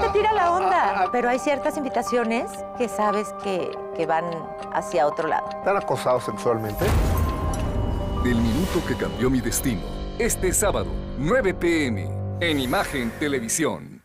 te tira la onda. Pero hay ciertas invitaciones que sabes que van hacia otro lado. ¿Te han acosado sexualmente? Del minuto que cambió mi destino. Este sábado, 9 p.m. en Imagen Televisión.